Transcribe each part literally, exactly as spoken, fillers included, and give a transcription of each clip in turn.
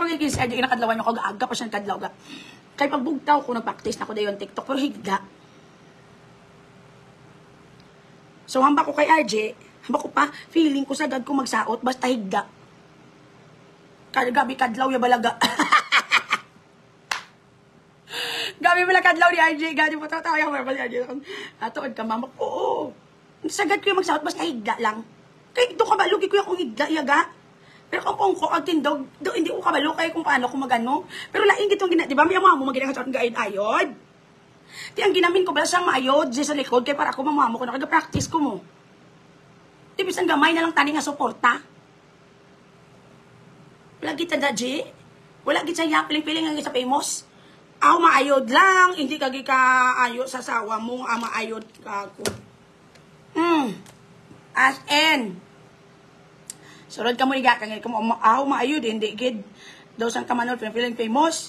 ko yung R J, nakadlawan nyo ko, aga pa siyang kadlaw ga. Kaya pagbugtaw ko, nag-practice na ko dayon TikTok, pero higda. So, hamba ko kay R J, hamba ko pa, feeling ko sagad ko magsaot, basta higda. Kaya gabi kadlaw ya balaga. Gabi bala kadlaw ni R J, gabi mo tatawa yung verbal ni R J. Atood ka, mama ko, oo. Sagad ko yung magsaot, basta higda lang. Kaya ito kabalugi ko yung kung higda, yaga. Pero kung kung ko, ang tindog, do, hindi ko kabalo kaya kung paano ko magano. Pero laing gitong gina, di ba, may mga mo magiging sa gaid ayod. Di ang ginamin ko, bala siyang maayod, di sa likod, kaya para ako mamamo ko, nakaga-practice ko mo. Di bisan gamay na lang tani nga suporta. Wala kita da, G. Wala kita ya, piling-piling nga sa famous. Aw, maayod lang, hindi kagi ka ayod sa sawa mo, ah, maayod ka ako. Hmm. As in. Surod ka mo iga, kang ka mo, aw, maayod, hindi gid. Daw sang kamanol, piling famous.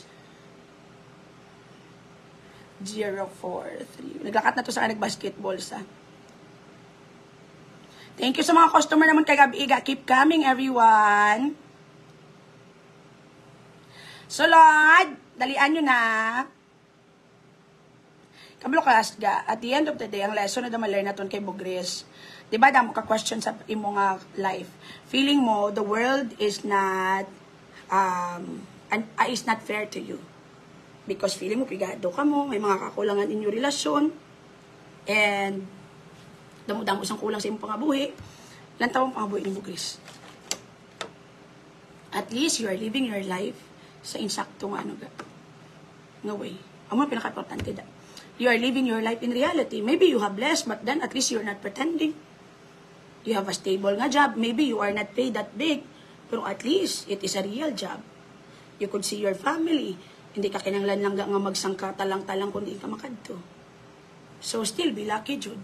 zero four three. Naglakat na to sa nag-basketball sa. Thank you sa mga customer naman kay Gabi Iga. Keep coming, everyone. So, Lord, dalian nyo na. Kabalo ka, Asga. At the end of the day, ang lesson na damaler naton kay Bugris. Diba, damo ka question sa imo nga life. Feeling mo, the world is not, um, and, uh, is not fair to you. Because feeling mo, pigado ka mo, may mga kakulangan in your relasyon, and damo-damo isang kulang sa imong pangabuhi, lantawang pangabuhi ni Bugris. At least, you are living your life sa insakto nga ano ga. No way. Ang mga pinaka-importante da. You are living your life in reality. Maybe you have less, but then at least you're not pretending. You have a stable nga job. Maybe you are not paid that big, pero at least, it is a real job. You could see your family. Hindi ka kinanglan lang nga magsangka talang-talang kundi ka makadto. So, still be lucky, Jude.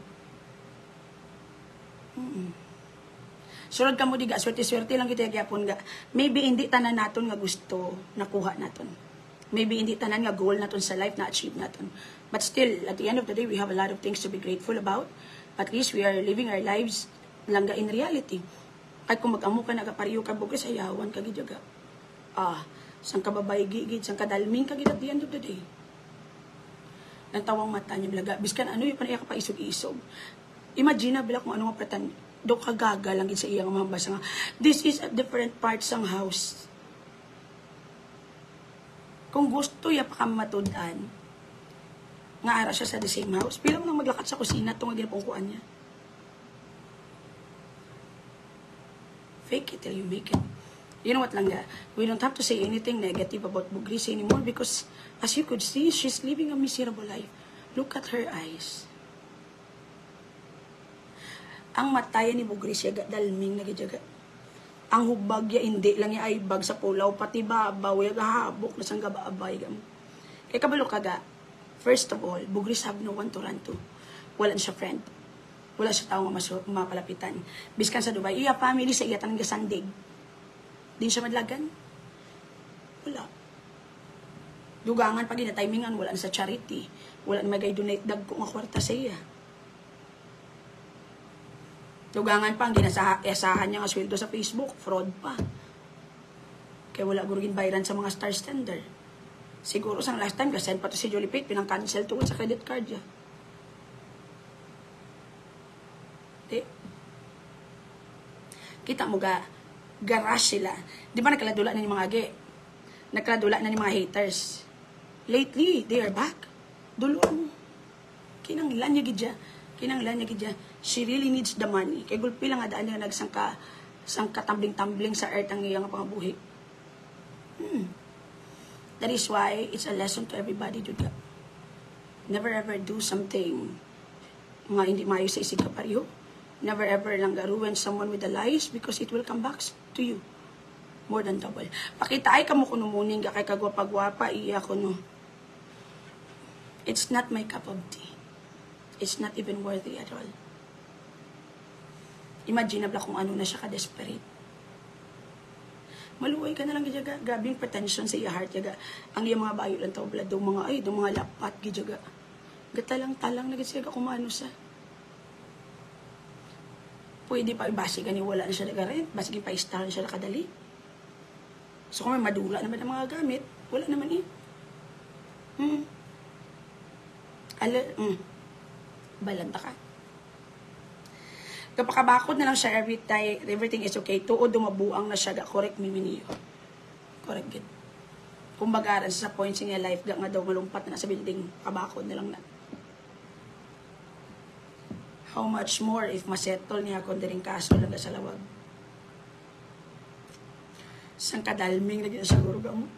Mm-mm. Sunod ka mo diga, swerte-swerte lang kita gyapon ga. Maybe hindi tanan naton nga gusto nakuha naton. Maybe hindi tanan nga goal naton sa life na achieve naton. But still, at the end of the day, we have a lot of things to be grateful about. At least we are living our lives lang ga in reality. Kahit kung mag-amo ka nagapariyo ka Bugris, ayawan ka gidyaga. Ah, sang kababay gigid, sang kadalming ka gid at the end of the day. Ang tawang mata niya blaga, biskan ano yung panaya ka pa isog-isog. Imagine na bila kung ano nga pretan, do kagaga lang gid sa iyang mga basa nga. This is a different part sang house. Kung gusto ya pa ka matudan, nga ara siya sa the same house, pila mo nang maglakat sa kusina itong nga ginapungkuan niya. Fake it till you make it. You know what lang nga, we don't have to say anything negative about Bugris anymore because as you could see, she's living a miserable life. Look at her eyes. Ang matayan ni Bugris yaga, dalming na gidyaga. Ang hubag ya hindi lang ya ay bag sa pulaw, pati babaw, yaga habok na sang gabaabay. Kaya kabalo kaga, first of all, Bugris have no one to run to. Wala siya friend. Wala siya tao nga mapalapitan. Biskan sa Dubai, iya family sa iya tanang gasandig. Di siya madlagan. Wala. Dugangan pag ina-timingan, wala na sa charity. Wala na magay-donate dag kung kwarta sa iya. Dugangan pa, ang ginasahan niya nga sweldo sa Facebook, fraud pa. Kaya wala gurugin bayaran sa mga star standard. Siguro sang last time, kasend pa to si Jolipate, pinang-cancel tungkol sa credit card niya. Di. Kita mo ga, garage sila. Di ba nagkaladula na ni mga agi? Nagkaladula na ni mga haters. Lately, they are back. Dulo mo. Kinanglan niya gidya. Kinanglan niya gidya. She really needs the money. Kaya gulpi lang nga daan niya nagsangka sangka tumbling-tumbling sa earth ang iyang pangabuhi. Hmm. That is why it's a lesson to everybody, Jude. Never ever do something nga hindi mayo sa isig kapariho. Never ever lang ruin someone with the lies because it will come back to you. More than double. Pakita ay kamo kuno muning kay kagwapa-gwapa iya kuno. It's not my cup of tea. It's not even worthy at all. Imagine na kung ano na siya ka-desperate. Maluway ka na lang gidyaga. Grabing pretension sa iya heart yaga. Ang iya mga bayo lang tao blado mga ay do mga lapat gidyaga. Gatalang-talang na gid siya kumano sa. Pwede pa ibasi gani wala na siya nagarent, basig pa istar na siya nakadali. So kung may madula naman ang mga gamit, wala naman eh. Hmm. Ala, hmm. Balanta ka. Kapakabakod na lang siya every time, everything is okay. Tuod dumabuang na siya, correct mi miniyo. Correct good. Kung bagaran sa points niya life, ga nga daw malumpat na sa building, kabakod na lang na. How much more if masettle niya kung diring kaso lang sa lawag. Sang kadalming lagi na siguro ga mo.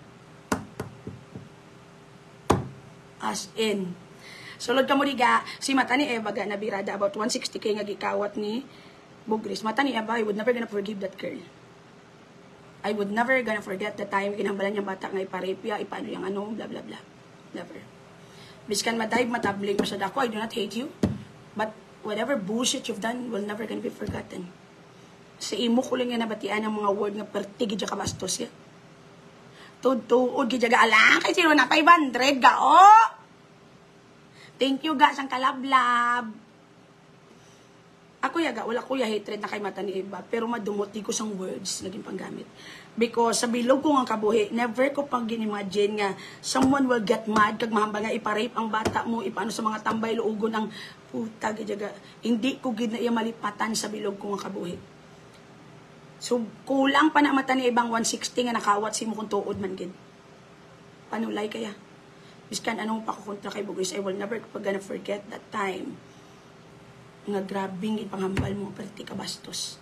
As in. Sulod ka mo diga, si mata ni Eva ga nabirada about one sixty k nga gikawat ni Bugris. Mata ni Eva, I would never gonna forgive that girl. I would never gonna forget the time ginambalan niyang bata nga iparepya, ipano yung ano, blah blah blah. Never. Biskan madive matabling pa siya dako, I do not hate you. But whatever bullshit you've done will never gonna be forgotten. Sa imo ko lang nga nabatian ang mga word nga pertigi dya kabastos ya. Tuod-tuod gid ga alang kay sino na five hundred ga oh. Thank you ga sang kalablab. Ako yaga wala ko ya hatred na kay mata ni Eva pero madumot di ko sang words naging panggamit. Because sa bilog ko nga kabuhi, never ko pang gin-imagine nga someone will get mad kag mahamba nga iparape ang bata mo, ipano sa mga tambay luugon ang puta gid ga. Hindi ko gid na iya malipatan sa bilog ko nga kabuhi. So, kulang pa na mata ni ibang one sixty nga nakawat si mo kung tuod man gid. Panulay kaya. Biskan anong pakukontra kay Bugris, I will never gonna forget that time. Nga grabing ipanghambal mo, perti ka bastos.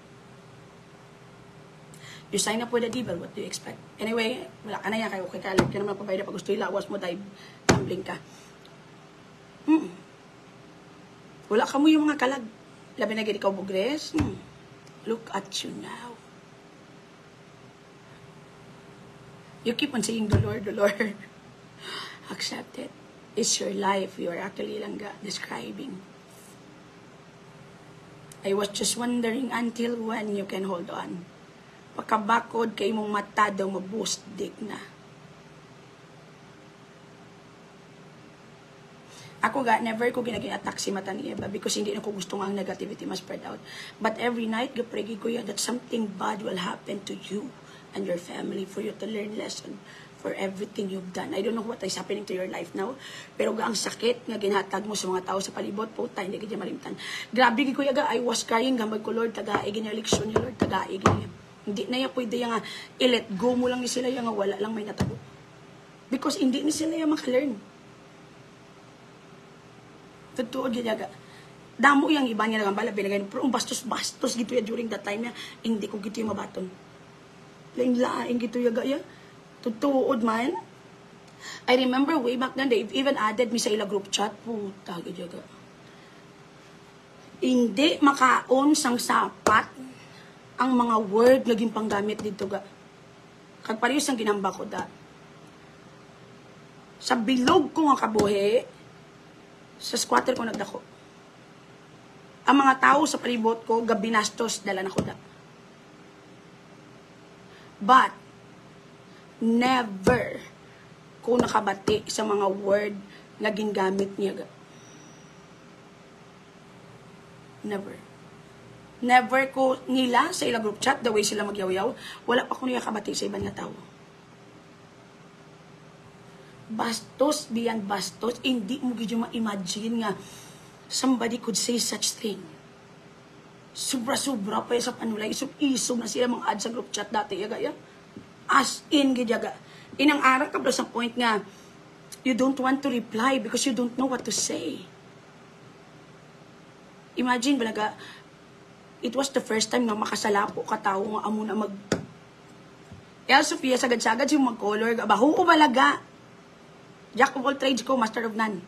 You sign up with the devil, what do you expect? Anyway, wala ka na yan, kayo okay ka, like ka naman pabayda pag gusto ilawas mo, dive, tumbling ka. Hmm. Wala ka mo yung mga kalag. Labi na gini ikaw Bugris, hmm. Look at you now. You keep on saying, the Lord, the Lord. Accept it. It's your life. You are actually lang describing. I was just wondering until when you can hold on. Pagkabakod kay mong mata daw maboost dik na. Ako ga, never ko ginagin-attack si mata ni Eva because hindi na ko gusto nga ang negativity ma-spread out. But every night, gapregi ko yan that something bad will happen to you and your family for you to learn lesson for everything you've done. I don't know what is happening to your life now, pero ga ang sakit nga ginhatag mo sa mga tao sa palibot, puta, hindi ka malimtan. Grabe gi ko yaga, I was crying, gambag ko, Lord, taga-ig niya leksyon niya, Lord, taga-ig niya. Hindi na yan pwede yung nga, i-let go mo lang ni sila yung nga, wala lang may natabo. Because hindi ni sila yung maka-learn. Totoo ginaga. Damo yung iba niya nagambala, binagay, pero bastos-bastos gito ya during that time niya, hindi ko gito yung mabaton. Lain-lain gito yaga ya. Tutuod man. I remember way back then, they even added me sa ila group chat. Puta, gidyaga. Hindi makaon sang sapat ang mga word naging panggamit dito ga. Kag parehas ang ginamba ko da. Sa bilog ko nga kabuhi, sa squatter ko nagdako. Ang mga tao sa palibot ko, gabinastos, dala na ko da. But, never ko nakabati sa mga word na gingamit niya. Never. Never ko nila sa ilang group chat, the way sila magyaw-yaw, wala pa ko niya kabati sa ibang nga tao. Bastos, beyond bastos, hindi mo gidyo ma-imagine nga somebody could say such thing. Sobra-sobra pa sa panulay, isog-isog na sila mga add sa group chat dati, yaga ya. As in, gidyaga. Inang aral ka ba sa point nga, you don't want to reply because you don't know what to say. Imagine, balaga, it was the first time na makasalapo ka tao nga amo na mag... El Sofia, sagad-sagad siya mag-color. Baho o balaga? Jack of all trades ko, master of none.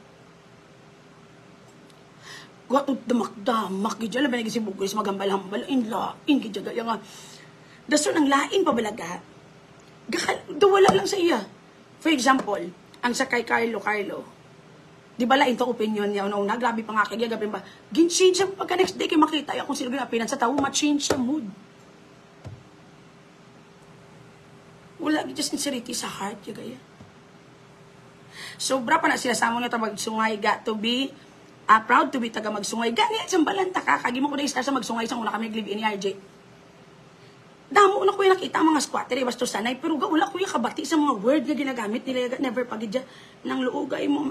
Gatod damak-damak, gidya, laban na si Bugris, magambal-hambal, in-lain, gidya, gaya nga. Daso ng lain pa balaga, wala lang sa iya. For example, ang sa kay Carlo, Carlo, di ba lain to opinion niya, una-una, grabe pa nga kaya, gabi ba, gin-change siya, pagka next day, kayo makita, kung sino ginapinan sa tao, ma-change sa mood. Wala, just sincerity sa heart, yung gaya. Sobra pa na sila sa amon nga magsungay, got to be, uh, proud to be taga magsungay. Ganyan, isang balanta ka, kagi mo ko na istar sa magsungay, sa una kami live in R J. Damo una ko yung nakita ang mga squatter, eh, basta sanay, pero ga, wala ko yung kabati sa mga word na ginagamit nila, never pagidya, nang luugay mo.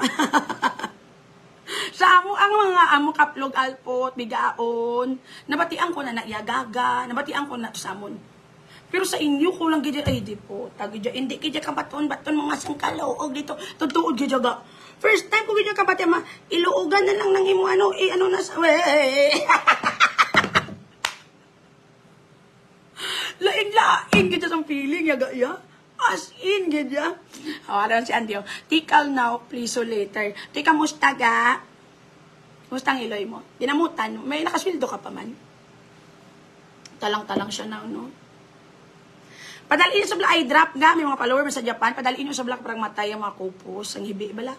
Sa amo ang mga amo kaplog alpot, bigaon, nabatian ko na naiyagaga, nabatian ko na to sa amon. Pero sa inyo ko lang gidya, ay di po, tagidya, hindi gidya kabaton-baton mga sangkalaog dito, tutuod gidya ga. First time ko gidya kabati, ma, iluugan na lang ng imo ano, eh, ano na sa, wey. Lain-lain gidya sa feeling, yaga, ya. As in, gidya. Hawaran si Andy, tikal now, please so later. Tika, musta ga? Musta ang iloy mo? Dinamutan, may nakaswildo ka pa man. Talang-talang siya na, no? Padalin sa black eye drop nga, may mga follower sa Japan, padalin nyo sa black parang matay ang mga kupos, ang hibi, bala.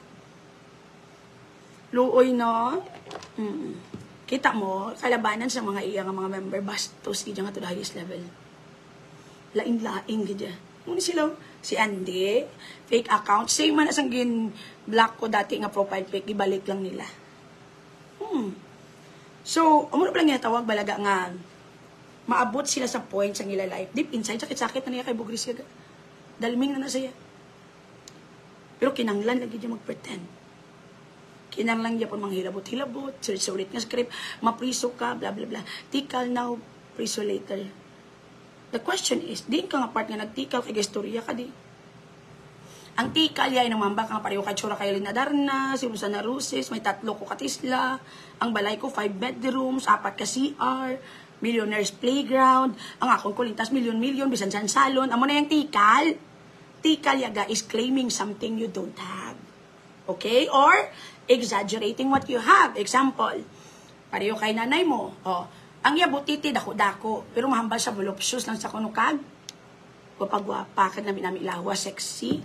Luoy, no? Mm. Kita mo, kalabanan sa mga iya nga mga member, bastos, gidya nga to the highest level. Lain-laing, gidya. Muna sila, si Andy, fake account, same man asang gin black ko dati nga profile fake, ibalik lang nila. Hmm. So, umuna pa lang nga tawag, balaga nga, maabot sila sa point sa nila life. Deep inside, sakit-sakit na niya kay Bugris yaga. Dalming na na siya. Pero kinanglan lagi niya mag-pretend. Kinanglan niya po manghilabot-hilabot, sulit nga script, mapriso ka, blah blah blah. Tikal now, priso later. The question is, di ka nga part nga nagtikal, kay gestorya ka di. Ang tikal yay ng mamba ka nga pareho kay Chura kay Linadarna, si Musa Narusis, may tatlo ko katisla, ang balay ko five bedrooms, apat ka C R, millionaire's playground, ang akong kulintas milyon-milyon, bisan san salon, amo na yung tikal. Tikal yaga is claiming something you don't have. Okay? Or, exaggerating what you have. Example, pareho kay nanay mo, oh, ang yabutiti dako-dako, pero mahambal sa voluptuous lang sa kunukag, wapagwapa, kad namin namin ilawa, sexy.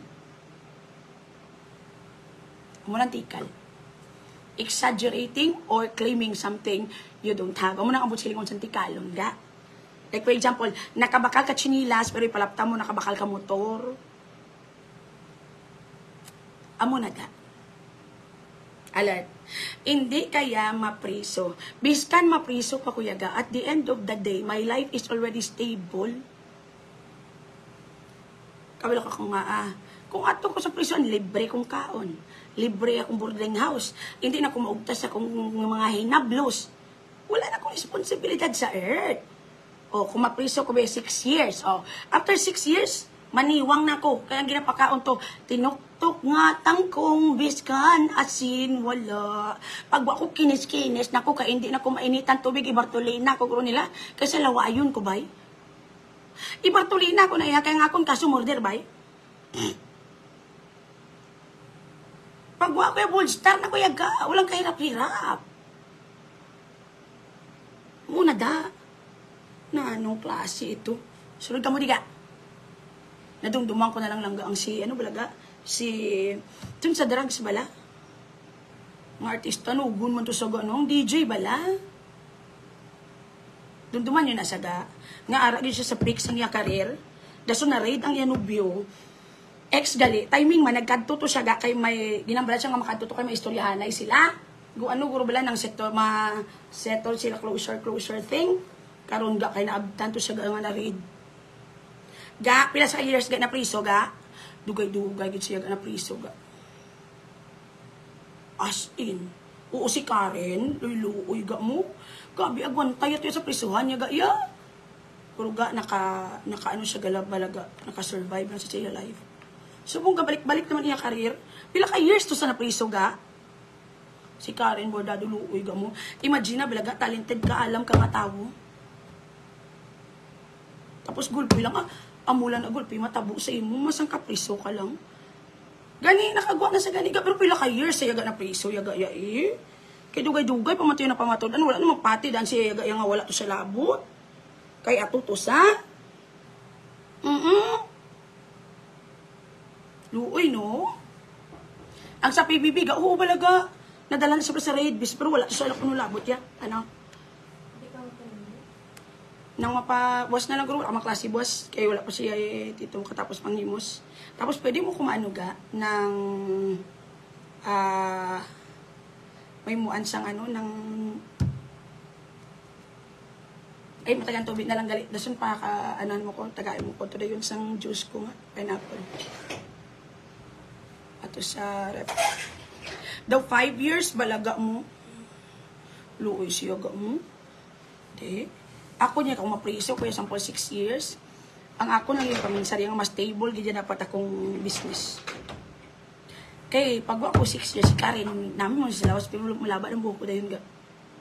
Amo nang tikal. Exaggerating or claiming something you don't have. Amo nang abot silingon sa tikalon, ga? Like for example, nakabakal ka chinilas, pero ipalapta mo nakabakal ka motor. Amo na ga. Alert. Hindi kaya mapriso. Biskan mapriso ka kuya ga, at the end of the day, my life is already stable. Kabalo ka kung nga ah. Kung ato ko sa prison, libre kong kaon. Libre akong boarding house. Hindi na ko maugtas akong mga hinablos. Wala na akong responsibilidad sa earth. O, kung mapriso ko ba six years. O, after six years, maniwang na ko. Kaya ang ginapakaon to, tinuktok nga tangkong biskan asin wala. Pag ako kinis-kinis na ko, kaya hindi na ko mainitan tubig, ibartulina ko kuro nila. Kasi lawayon ko bay. Ibartulina ko na iya, kaya nga akong kasumorder bay. Pag wala ko yung bold star na ko yaga, walang kahirap-hirap. Muna da. Na anong klase ito? Sunod ka mo diga. Nadungduman ko na lang langga ang si, ano balaga? Si, dun sa drugs bala. Mga artista, nugun mo to sa ganong, D J bala. Dunduman yun na saga. Nga aragin siya sa pics ang iya karir. Daso na raid ang yanubyo. Ex gali, timing man, nagkadto to siya ga, kay may, ginambala siya nga makadto to kay may istoryahanay sila. Gu ano, guro bala ng settle, ma, settle sila closer, closer thing. Karon ga, kay naabtan to siya ga nga na-raid. Ga, pila sa years ga na priso ga, dugay-dugay gid siya ga na priso ga. As in, oo si Karen, luy-luoy ga mo. Gabi, agwan tayo sa prisuhan niya ga, ya. Pero ga, naka, naka ano siya galab balaga, naka-survive na sa siya life. So, kung kabalik-balik naman niya karir, pila ka years to sa napriso ga. Si Karen, bordado luoy ga mo. Imagine na, balaga, talented ka, alam ka nga tao. Tapos gulpi lang, ah, amulan na gulpi, matabo sa imo, masang kapriso ka lang. Gani, nakagwa na sa gani ka, pero pila ka years sa yaga na priso, yaga ya eh. Kay dugay-dugay, pamatayo na pamatod, ano, wala namang pati, dan siya yaga, nga wala to sa labot. Kay ato to sa. Mm-mm. Luoy, no? Ang sa P B B, ga, oo, balaga. Nadala na siya sa raid, bis, pero wala to sa alak no labot ya. Ano? Nang mapa, was na lang guro, ang klase boss, kaya wala pa siya eh, tito katapos panghimos. Tapos pwede mo kumaano ga, ng, ah, uh, may muan sang ano, ng, Ay, matagang tubig na lang galit. Dasun pa ka, anan mo ko, tagain mo ko. Ito na yun sang juice ko nga, pineapple. Ato sa rep. Daw five years, balaga mo. Luoy siya ga mo. Di. Ako niya, kung mapriso ko yung sample six years, ang ako nang yung paminsari, ang mas stable, ganyan dapat akong business. Kay, pag ako six years, Karen, namin mo sa lawas, pero malaba ng buhok ko dahil ga.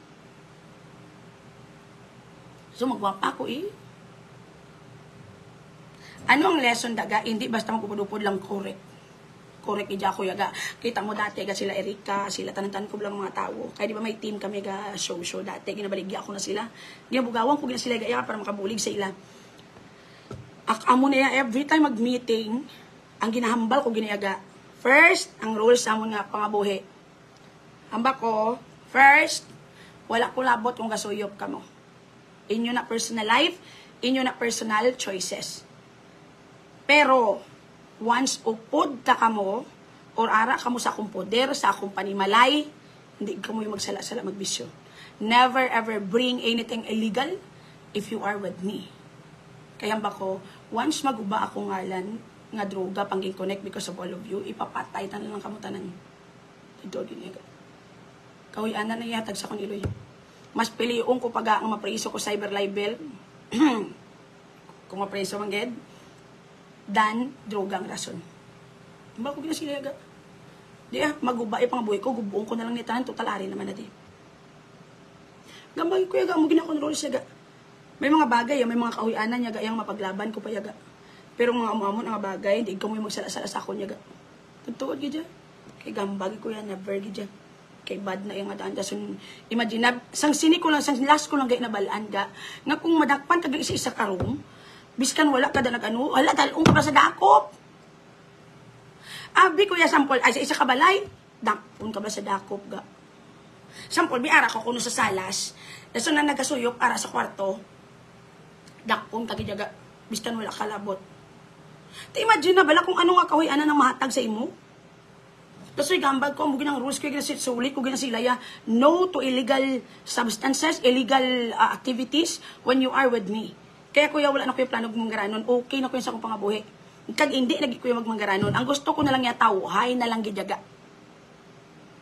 So, magwapa ako eh. Ano ang lesson daga? Hindi basta magpupudupod lang correct. Correct ija ko yaga. Kita mo dati ga sila Erika, sila tanan-tanan ko lang mga tao. Kaya di ba may team kami ga show-show dati. Ginabaligya ko na sila. Ginabugawan ko gina sila gaya para makabulig sa ila. Ak amo na every time mag-meeting, ang ginahambal ko ginayaga. First, ang rules sa amon nga pangabuhi. Hamba ko, first, wala ko labot kung gasuyop ka mo. Inyo na personal life, inyo na personal choices. Pero, once upod ta ka mo, or ara ka mo sa akong poder, sa akong panimalay, hindi ka mo yung magsala-sala magbisyo. Never ever bring anything illegal if you are with me. Kaya ba ko, once maguba akong ngalan, nga droga, pangging connect because of all of you, ipapatay ta na lang kamutanan. Ito din nga. Kawianan na yatag sa kong iloy. Mas piliong ko pag ang mapriso ko cyber libel, kung mapriso man ged, dan drogang rason. Ba ko ginasilaga? Di ah, maguba yung pangabuhay ko, gubuong ko na lang nitahan, total ari naman na di. Gambay ko yaga, mo ginakontrol siya ga. May mga bagay, may mga kahuyanan niya ga, yung mapaglaban ko pa yaga. Pero mga amamon ang bagay, hindi ko mo yung magsala-sala sa ako niya ga. Tagtuod gidya. Kay gambag ko yan, never gidya. Kay bad na yung adaan. Dasun, imagine, sang sini ko lang, sang last ko lang gaya nabalaan ga, nga kung madakpan kag isa-isa ka room, biskan wala ka da nag-ano, wala, talong ka ba sa dakop? Abi ko ya sampol, ay sa isa ka balay, dakpon ka ba sa dakop ga? Sampol, bi ara ko kuno sa salas, dasun na nagasuyop, ara sa kwarto, dakpon ka gijaga, biskan wala ka labot. Te imagine na bala kung ano nga kahoy ana nang mahatag sa imo? Dasoy gambag ko, mugin ang rules ko, ginasit sulit ko, ginasilaya, no to illegal substances, illegal uh, activities when you are with me. Kaya kuya, wala na ko yung plano magmangaranon, okay na ko yung sa akong pangabuhi. Kag hindi, naging ko yung magmangaranon. Ang gusto ko na lang yataw, hay na lang gijaga.